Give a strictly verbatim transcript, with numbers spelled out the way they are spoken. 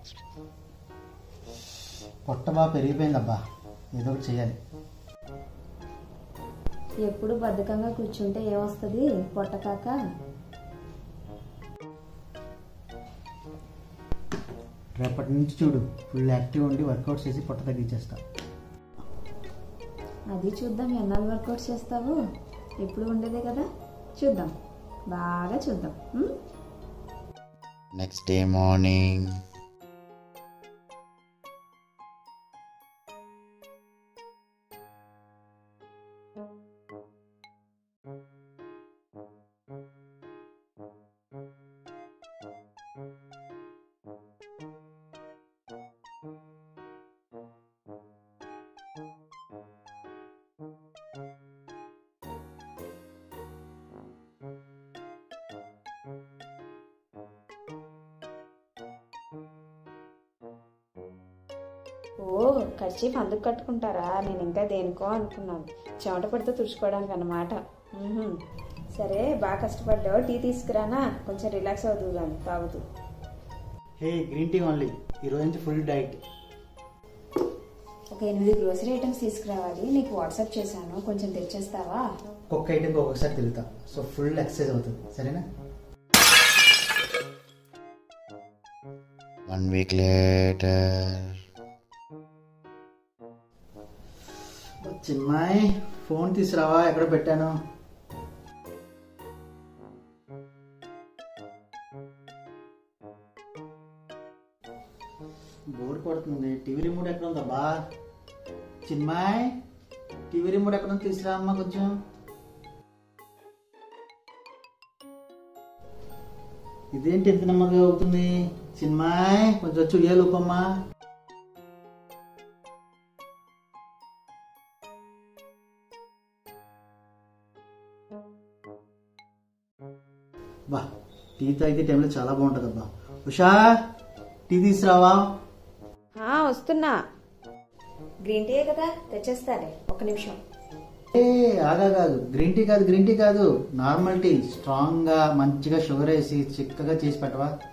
పొట్ట బాగా పెరిగిపోయిందబ్బా, ఏదో ఒకటి చేయాలి. ఎప్పుడు బద్ధకంగా కూర్చుంటే ఏమొస్తుంది పొట్ట కాక? రేపటి నుంచి చూడు, ఫుల్ యాక్టివ్ ఉండి వర్కౌట్ చేసి పొట్ట తగ్గించేస్తా. అది చూద్దాం, ఎన్నాళ్ళు వర్కౌట్ చేస్తావు? ఎప్పుడు ఉండేదే కదా, చూద్దాం, బాగా చూద్దాం. నెక్స్ట్ డే మార్నింగ్ ఓ కర్చీఫ్ అందుకు కట్టుకుంటారా? నేను ఇంకా దేనికో అనుకున్నాను, చెమట పడితే తుడుచుకోవడానికి అన్నమాట. సరే, బాగా కష్టపడ్డావు. టీ తీసుకురానా? కొంచెం రిలాక్స్ అవుతుంది కానీ తాగుతూ. హే, గ్రీన్ టీ ఓన్లీ, ఈరోజు నుంచి ఫుల్ డైట్. ఒక ఎనిమిది గ్రోసరీ ఐటమ్స్ తీసుకురావాలి, నీకు వాట్సాప్ చేశాను, కొంచెం తెచ్చేస్తావా? ఒక్కొక్క ఐటెంకి ఒక్కొక్కసారి తిరుగుతా, సో ఫుల్ ఎక్సర్సైజ్ అవుతుంది. సరేనా? One week later. Chinmay, phone తీసుకురావా, ఎక్కడ పెట్టాను? బోర్ కొడుతుంది. టీవీ రిమోట్ ఎక్కడ ఉందబ్బా? చిన్మాయ్, టీవీ రిమోట్ ఎక్కడ ఉంది, తీసుకురా అమ్మా కొంచెం. ఇదేంటి ఎంత నెమ్మదిగా అవుతుంది? చిన్మాయ్, కొంచెం వచ్చి ఉయ్యాలు ఊపమ్మా. బా, టీ తాగితే టైంలో చాలా బాగుంటుంది అబ్బా. ఉషా, టీ తీసుకురావా? వస్తున్నా. గ్రీన్ టీ కదా, తెచ్చేస్తాలే, ఒక నిమిషం. ఏ ఆగా కాదు, గ్రీన్ టీ కాదు, గ్రీన్ టీ కాదు, నార్మల్ టీ, స్ట్రాంగ్ గా మంచిగా షుగర్ వేసి చిక్కగా చేసి పెట్టవా?